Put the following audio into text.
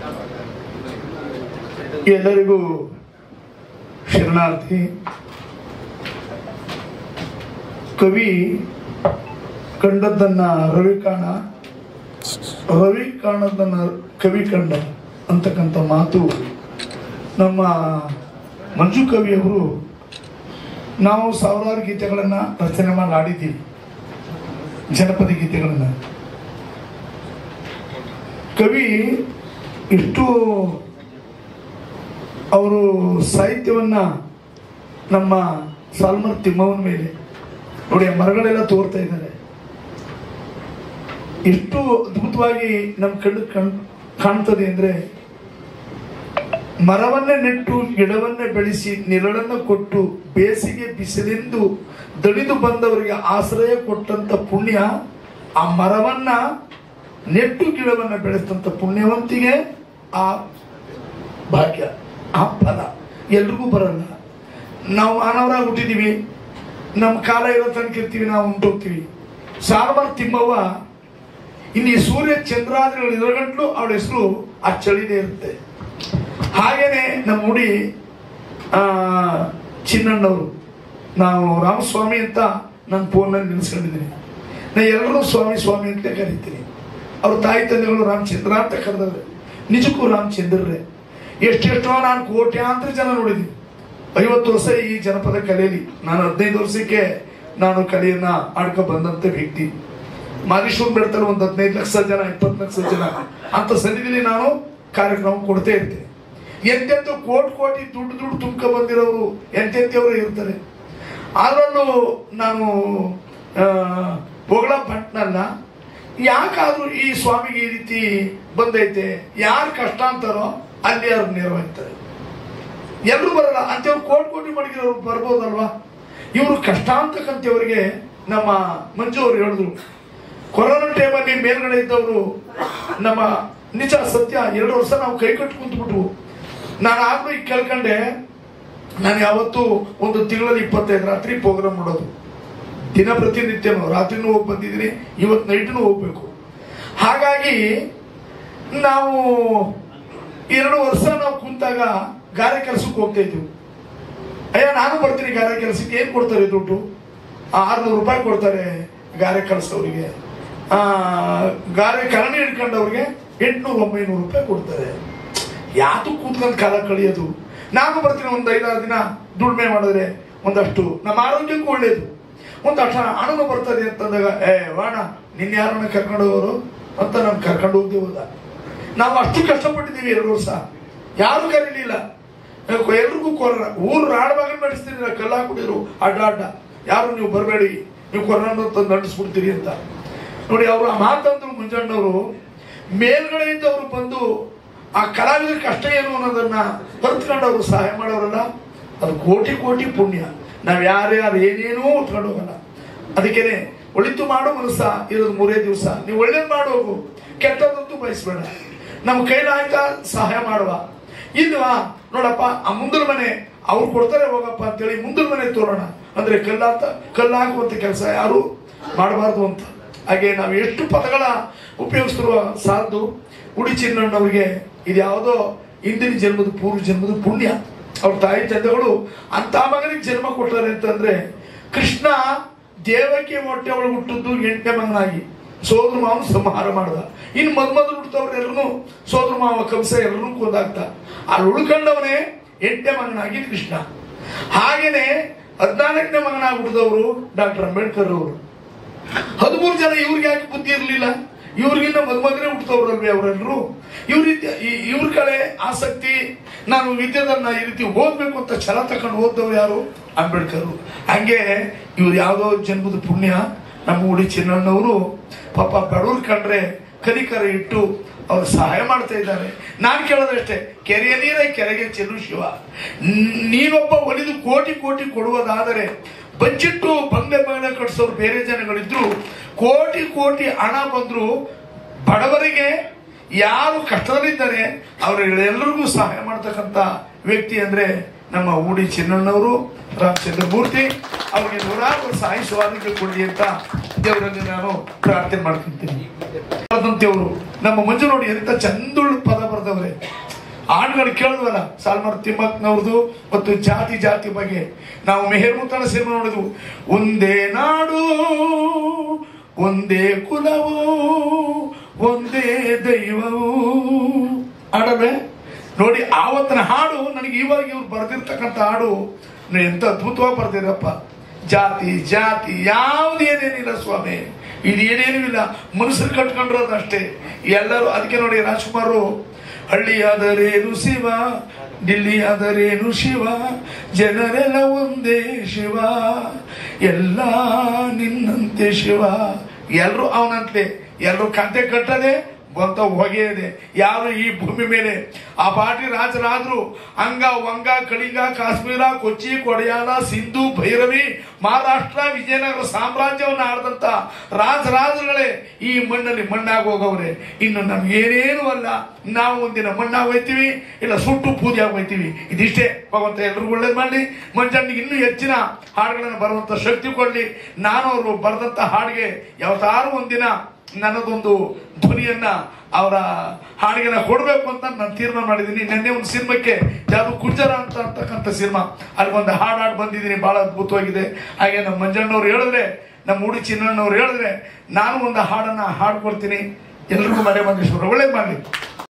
ಎಲ್ಲರಿಗೂ ಶರಣಾರ್ಥಿ. ಕವಿ ಕಂಡದ್ದನ್ನ ರವಿ ಕಾಣದನ್ನ ಕವಿ ಕಂಡ ಅಂತಕ್ಕಂಥ ಮಾತು ನಮ್ಮ ಮಂಜು ಕವಿಯವರು ನಾವು ಸಾವಿರಾರು ಗೀತೆಗಳನ್ನು ರಚನೆ ಮಾಡಿ ಆಡಿದ್ದೀವಿ, ಜನಪದ ಗೀತೆಗಳನ್ನು. ಕವಿ ಇಷ್ಟು ಅವರು ಸಾಹಿತ್ಯವನ್ನ ನಮ್ಮ ಸಾಲ್ಮರ್ ತಿಮ್ಮವನ ಮೇಲೆ ನೋಡಿ, ಮರಗಳೆಲ್ಲ ತೋರ್ತಾ ಇದ್ದಾರೆ. ಎಷ್ಟು ಅದ್ಭುತವಾಗಿ ನಮ್ಮ ಕಣ್ಣು ಕಾಣ್ತದೆ ಅಂದ್ರೆ, ಮರವನ್ನೇ ನೆಟ್ಟು ಗಿಡವನ್ನೇ ಬೆಳೆಸಿ ನೆರಳನ್ನು ಕೊಟ್ಟು ಬೇಸಿಗೆ ಬಿಸಿಲೆಂದು ದಣಿದು ಬಂದವರಿಗೆ ಆಶ್ರಯ ಕೊಟ್ಟಂತ ಪುಣ್ಯ, ಆ ಮರವನ್ನ ನೆಟ್ಟು ಗಿಡವನ್ನ ಬೆಳೆಸಿದಂತ ಪುಣ್ಯವಂತಿಗೆ ಆ ಭಾಗ್ಯ, ಆ ಫಲ ಎಲ್ರಿಗೂ ಬರಲ್ಲ. ನಾವು ಮಾನವರಾಗಿ ಹುಟ್ಟಿದೀವಿ, ನಮ್ಮ ಕಾಲ ಇರೋ ತನಕ ಇರ್ತೀವಿ, ನಾವು ಉಂಟೋಗ್ತೀವಿ. ಸಾಲ್ಮರ್ ತಿಮ್ಮವ್ವ ಇಲ್ಲಿ ಸೂರ್ಯ ಚಂದ್ರಾದಿಗಳು ಇರಗಂಟ್ಲು ಅವಳ ಹೆಸರು ಆ ಚಳಿನೇ ಇರುತ್ತೆ. ಹಾಗೇನೆ ನಮ್ಮ ಹುಡಿ ಚಿನ್ನಣ್ಣವರು, ನಾವು ರಾಮಸ್ವಾಮಿ ಅಂತ ನನ್ನ ಫೋನಲ್ಲಿ ನಿಲ್ಸ್ಕೊಂಡಿದ್ದೀನಿ. ನಾನು ಎಲ್ಲರೂ ಸ್ವಾಮಿ ಸ್ವಾಮಿ ಅಂತ ಕರಿತೀನಿ. ಅವ್ರ ತಾಯಿ ತಂದೆಗಳು ರಾಮಚಂದ್ರ ಅಂತ ಕರೆದವ್ರೆ, ನಿಜಕ್ಕೂ ರಾಮಚಂದ್ರರೇ. ಎಷ್ಟೆಷ್ಟೋ ನಾನು ಕೋಟ್ಯಾಂತರ ಜನ ನೋಡಿದ್ದೀನಿ. 50 ವರ್ಷ ಈ ಜನಪದ ಕಲೆಯಲ್ಲಿ, ನಾನು 15 ವರ್ಷಕ್ಕೆ ನಾನು ಕಲೆಯನ್ನ ಆಡ್ಕೊ ಬಂದಂತ ವ್ಯಕ್ತಿ. ಮಾದೇಶ್ವರ ಬೆಡ್ತಾರೆ ಒಂದು 15 ಲಕ್ಷ ಜನ, 20 ಲಕ್ಷ ಜನ ಅಂತ ಸನ್ನಿಧಿಯಲ್ಲಿ ನಾನು ಕಾರ್ಯಕ್ರಮ ಕೊಡ್ತೇ ಇರ್ತೇನೆ. ಎಂತೆಂತ ಕೋಟಿ ದುಡ್ಡು ತುಂಬ್ಕ ಬಂದಿರೋರು ಎಂತೆಂತವರು ಇರ್ತಾರೆ. ಅದರಲ್ಲೂ ನಾನು ಹೊಗಳ ಬಂಟ್ನಲ್ಲ. ಯಾಕಾದ್ರೂ ಈ ಸ್ವಾಮಿಗೆ ಈ ರೀತಿ ಬಂದೈತೆ, ಯಾರು ಕಷ್ಟ ಅಂತಾರೋ ಅಲ್ಲಿ ಅವ್ರು ನೆರವಾಗ್ತಾರೆ. ಎಲ್ಲರೂ ಬರಲ್ಲ ಅಂತವ್ರು ಕೋಟಿ ಮಡಗಿರೋರು ಬರ್ಬೋದಲ್ವಾ. ಇವರು ಕಷ್ಟ ಅಂತಕ್ಕಂಥವ್ರಿಗೆ ನಮ್ಮ ಮಂಜು ಅವರು ಹೇಳಿದ್ರು, ಕೊರೋನಾ ಟೈಮಲ್ಲಿ ಮೇಲ್ಗಡೆ ಇದ್ದವರು ನಮ್ಮ ನಿಜ ಸತ್ಯ 2 ವರ್ಷ ನಾವು ಕೈ ಕಟ್ಟು ಕುಂತ್ಬಿಟ್ವು. ನಾನು ಆಗ್ಲೂ ಈಗ ಕೇಳ್ಕೊಂಡೆ, ನಾನು ಯಾವತ್ತು ಒಂದು ತಿಂಗಳಲ್ಲಿ 25 ರಾತ್ರಿ ಪ್ರೋಗ್ರಾಮ್ ಮಾಡೋದು, ದಿನ ಪ್ರತಿನಿತ್ಯನೂ ರಾತ್ರಿನೂ ಹೋಗಿ ಬಂದಿದ್ದೀನಿ, ಇವತ್ತು ನೈಟ್ನು ಹೋಗ್ಬೇಕು. ಹಾಗಾಗಿ ನಾವು 2 ವರ್ಷ ನಾವು ಕುಂತಾಗ ಗಾರೆ ಕೆಲಸಕ್ಕೆ ಹೋಗ್ತಾ ಇದ್ವಿ. ಅಯ್ಯ ನಾನು ಬರ್ತೀನಿ ಗಾರೆ ಕೆಲಸಕ್ಕೆ. ಏನ್ ಕೊಡ್ತಾರೆ ದುಡ್ಡು? 600 ರೂಪಾಯಿ ಕೊಡ್ತಾರೆ ಗಾರೆ ಕಳಿಸೋರಿಗೆ. ಗಾರೆ ಕರಣಿ ಹಿಡ್ಕೊಂಡವ್ರಿಗೆ 800-900 ರೂಪಾಯಿ ಕೊಡ್ತಾರೆ. ಯಾತು ಕೂತ್ಕೊಂಡು ಕಾಲ ಕಳಿಯೋದು? ನಾನು ಬರ್ತೀನಿ, ಒಂದು 5-6 ದಿನ ದುಡಿಮೆ ಮಾಡಿದ್ರೆ ಒಂದಷ್ಟು ನಮ್ಮ ಆರೋಗ್ಯಕ್ಕೂ ಒಳ್ಳೇದು, ಒಂದಷ್ಟು ಹಣನು ಬರ್ತದೆ ಅಂತಂದಾಗ, ವಾಣ ನಿನ್ನ ಯಾರನ್ನ ಕರ್ಕೊಂಡು ಹೋಗೋರು ಅಂತ ನಾನು ಕರ್ಕೊಂಡು ಹೋದ. ನಾವು ಅಷ್ಟು ಕಷ್ಟಪಟ್ಟಿದ್ದೀವಿ 2 ವರ್ಷ, ಯಾರು ಕರೀಲಿಲ್ಲ. ಎಲ್ರಿಗೂ ಕೊರೋನಾ, ಊರು ರಾಡ್ಬಾಗ ನಡೆಸ್ತೀರಿ, ಕಲ್ಲ ಹಾಕೊಂಡಿರು ಅಡ್ಡ ಯಾರು ನೀವು ಬರಬೇಡಿ, ನೀವು ಕೊರೋನಾ ತಂದು ನಡೆಸ್ಬಿಡ್ತೀರಿ ಅಂತ. ನೋಡಿ, ಅವರು ಆ ಮಾತಂದ್ರು ಮುಂಜಾನವರು. ಮೇಲ್ಗಡೆಯಿಂದ ಅವರು ಬಂದು ಆ ಕಲಾವಿದರ ಕಷ್ಟ ಏನು ಅನ್ನೋದನ್ನ ಹೊರತ್ಕೊಂಡು ಅವರು ಸಹಾಯ ಮಾಡೋರಲ್ಲ, ಅದು ಕೋಟಿ ಪುಣ್ಯ. ನಾವ್ ಯಾರ್ಯಾರು ಏನೇನೂ ಉತ್ಕೊಂಡು ಹೋಗಲ್ಲ. ಅದಕ್ಕೇನೆ ಒಳಿತು ಮಾಡೋ ಮನಸ್ಸ ಇರೋದು 3 ದಿವಸ. ನೀವು ಒಳ್ಳೇದು ಮಾಡೋಗು, ಕೆಟ್ಟದಂತೂ ಬಯಸ್ಬೇಡ. ನಮ್ಮ ಕೈಲಾಯ್ತಾ ಸಹಾಯ ಮಾಡುವ. ಇಲ್ವಾ ನೋಡಪ್ಪ, ಆ ಮುಂದಿನ ಮನೆ ಅವ್ರು ಕೊಡ್ತಾರೆ ಹೋಗಪ್ಪ ಅಂತೇಳಿ ಮುಂದಿನ ಮನೆ ತೋರೋಣ ಅಂದ್ರೆ ಕಲ್ಲು ಹಾಕುವಂತ ಕೆಲಸ ಯಾರು ಮಾಡಬಾರ್ದು ಅಂತ. ಹಾಗೆ ನಾವು ಎಷ್ಟು ಪದಗಳ ಉಪಯೋಗಿಸಿರುವ ಸಾಲದು. ಉಡಿ ಚಿನ್ನಣ್ಣವ್ರಿಗೆ ಇದ್ಯಾವುದೋ ಹಿಂದಿನ ಜನ್ಮದ ಪೂರ್ವ ಜನ್ಮದ ಪುಣ್ಯ. ಅವ್ರ ತಾಯಿ ತಂದೆಗಳು ಅಂತ ಮಗನಿಗೆ ಜನ್ಮ ಕೊಟ್ಟಾರೆ ಅಂತಂದ್ರೆ, ಕೃಷ್ಣ ದೇವಕ್ಕೆ ಹೊಟ್ಟೆ ಒಳಗೆ ಹುಟ್ಟಿದ್ದು 8ನೇ ಮಗನಾಗಿ ಸೋದರ ಮಾವನ ಸಂಹಾರ ಮಾಡ್ದ. ಇನ್ನು ಮೊದಲು ಹುಟ್ಟದವ್ರು ಎಲ್ಲರೂ ಸೋದರ ಮಾವ ಕಂಸ ಎಲ್ಲರೂ ಕೊಂದಾಗ್ತ. ಅಲ್ಲಿ ಉಳ್ಕೊಂಡವನೇ 8ನೇ ಮಗನಾಗಿ ಕೃಷ್ಣ. ಹಾಗೇನೆ 14ನೇ ಮಗನಾಗಿ ಹುಟ್ಟಿದವರು ಡಾಕ್ಟರ್ ಅಂಬೇಡ್ಕರ್ ಅವರು. 13 ಜನ ಇವ್ರಿಗೆ ಯಾಕೆ ಬುದ್ಧಿ ಇರಲಿಲ್ಲ? ಇವ್ರಿಗಿನ್ನ ಮದುಮಗನೇ ಹುಟ್ಟದವ್ರಲ್ವೇ ಅವರೆಲ್ಲರೂ. ಇವ್ರ ಕಡೆ ಆಸಕ್ತಿ, ನಾನು ವಿದ್ಯೆದನ್ನ ಈ ರೀತಿ ಓದ್ಬೇಕು ಅಂತ ಛಲ ತಕೊಂಡು ಓದ್ದವ್ರು ಯಾರು? ಅಂಬೇಡ್ಕರ್. ಹಂಗೆ ಇವ್ರು ಯಾವ್ದೋ ಜನ್ಮದ ಪುಣ್ಯ. ನಮ್ಮ ಉಡಿ ಚಿನ್ನಣ್ಣವರು ಪಾಪ ಬಡವ್ರು ಕಂಡ್ರೆ ಕನಿಕರ ಇಟ್ಟು ಅವ್ರು ಸಹಾಯ ಮಾಡ್ತಾ ಇದ್ದಾರೆ. ನಾನು ಕೇಳೋದಷ್ಟೇ, ಕೆರೆಯ ನೀರೇ ಕೆರೆಗೆ ಚೆಲ್ಲು ಶಿವ. ನೀನೊಬ್ಬ ಒಲಿದು ಕೋಟಿ ಕೊಡುವುದಾದರೆ ಬಚ್ಚಿಟ್ಟು ಬಂದೆ ಮಗನ ಕಟ್ಸೋರು ಬೇರೆ ಜನಗಳಿದ್ರು, ಕೋಟಿ ಹಣ ಬಂದ್ರು ಬಡವರಿಗೆ ಯಾರು ಕಷ್ಟದಲ್ಲಿದ್ದಾರೆ ಅವರೆಲ್ಲರಿಗೂ ಸಹಾಯ ಮಾಡ್ತಕ್ಕಂಥ ವ್ಯಕ್ತಿ ಅಂದ್ರೆ ನಮ್ಮ ಉಡಿ ಚಿನ್ನಣ್ಣವರು, ರಾಮಚಂದ್ರ ಮೂರ್ತಿ. ಅವ್ರಿಗೆ 100 ವರ್ಷ ಆಯುಷ್ಯ ಕೊಡ್ಲಿ ಅಂತ ದೇವರಲ್ಲಿ ನಾನು ಪ್ರಾರ್ಥನೆ ಮಾಡ್ಕೊಂತೀನಿ. ಬರೆದಂತೆಯವರು ನಮ್ಮ ಮಂಜು ನೋಡಿ ಎಂತ ಚಂದುಳ್ಳ ಪದ ಬರೆದವ್ರೆ. ಹಾಡುಗಳು ಕೇಳಿದ್ವಲ್ಲ, ಸಾಲ್ಮರ್ ತಿಮ್ಮಕ್ಕನವ್ರದ್ದು ಮತ್ತು ಜಾತಿ ಜಾತಿ ಬಗ್ಗೆ. ನಾವು ಮೆಹರ್ ಮುತ್ತಣ ಸಿನಿಮಾ ನೋಡಿದ್ವು. ಒಂದೇ ನಾಡು ಒಂದೇ ಕುಲವು ಒಂದೇ ದೈವವು ಹಾಡವೆ ನೋಡಿ. ಆವತ್ತಿನ ಹಾಡು ನನಗೆ ಇವಾಗ ಇವ್ರು ಬರೆದಿರ್ತಕ್ಕಂಥ ಹಾಡು ಎಂತ ಅದ್ಭುತವಾಗಿ ಬರ್ದಿರಪ್ಪ. ಜಾತಿ ಜಾತಿ ಯಾವುದೇನೇನಿಲ್ಲ ಸ್ವಾಮಿ, ಇದೇನೇನೂ ಇಲ್ಲ, ಮನುಷ್ಯರು ಕಟ್ಕೊಂಡಿರೋದು ಅಷ್ಟೇ ಎಲ್ಲರೂ. ಅದಕ್ಕೆ ನೋಡಿ ರಾಜ್ಕುಮಾರು, ಹಳ್ಳಿಯಾದರೇನು ಶಿವ, ಡಿಲ್ಲಿಯಾದರೇನು ಶಿವ, ಜನರೆಲ್ಲ ಒಂದೇ ಶಿವ, ಎಲ್ಲ ನಿನ್ನಂತೆ ಶಿವ. ಎಲ್ಲರೂ ಅವನಂತೆ, ಎಲ್ಲರೂ ಕಂತೆ ಕಟ್ಟದೆ ಬಂತ ಹೊಗೆ ಇದೆ. ಯಾರು ಈ ಭೂಮಿ ಮೇಲೆ ಆ ಪಾಟಿ ರಾಜರಾದ್ರು ಅಂಗ ವಂಗ ಕಳಿಂಗ ಕಾಶ್ಮೀರ ಕೊಚ್ಚಿ ಕೊಡಯಾಲ ಸಿಂಧು ಭೈರವಿ ಮಹಾರಾಷ್ಟ್ರ ವಿಜಯನಗರ ಸಾಮ್ರಾಜ್ಯವನ್ನು ಆಡ್ದಂತ ರಾಜರಾಜರುಗಳೇ ಈ ಮಣ್ಣಲ್ಲಿ ಮಣ್ಣಾಗಿ ಹೋಗವ್ರೆ. ಇನ್ನು ನಮ್ಗೇನೇನು ಅಲ್ಲ, ನಾವು ಒಂದಿನ ಮಣ್ಣಾಗಿ ಹೋಯ್ತೀವಿ, ಇಲ್ಲ ಸುಟ್ಟು ಪೂಜೆಯಾಗಿ ಹೋಯ್ತೀವಿ. ಇದಿಷ್ಟೇ. ಭಗವಂತ ಎಲ್ರಿಗೂ ಒಳ್ಳೇದು ಮಾಡಲಿ. ಮಂಜಣ್ಣಿಗೆ ಇನ್ನೂ ಹೆಚ್ಚಿನ ಹಾಡುಗಳನ್ನು ಬರುವಂತ ಶಕ್ತಿ ಕೊಡ್ಲಿ. ನಾನು ಅವರು ಬರೆದಂತ ಹಾಡಿಗೆ ಯಾವತ್ತಾರು ಒಂದಿನ ನನ್ನದೊಂದು ಧ್ವನಿಯನ್ನ ಅವರ ಹಾಡಿಗೆ ಕೊಡ್ಬೇಕು ಅಂತ ನಾನು ತೀರ್ಮಾನ ಮಾಡಿದ್ದೀನಿ. ನಿನ್ನೆ ಒಂದು ಸಿನಿಮಾಕ್ಕೆ ಯಾವುದು ಕುಂಜರ ಅಂತಕ್ಕಂಥ ಸಿನಿಮಾ, ಅಲ್ಲಿ ಒಂದು ಹಾಡು ಬಂದಿದ್ದೀನಿ, ಬಹಳ ಅದ್ಭುತವಾಗಿದೆ. ಹಾಗೆ ನಮ್ಮ ಮಂಜಣ್ಣವ್ರು ಹೇಳಿದ್ರೆ, ನಮ್ಮ ಉಡಿ ಚಿನ್ನಣ್ಣವ್ರು ಹೇಳಿದ್ರೆ ನಾನು ಒಂದು ಹಾಡನ್ನ ಹಾಡ್ಕೊಡ್ತೀನಿ. ಎಲ್ರಿಗೂ ಮನೆ ಮಂದೇಶ್ವರ ಒಳ್ಳೇದು ಮಾಡಲಿ.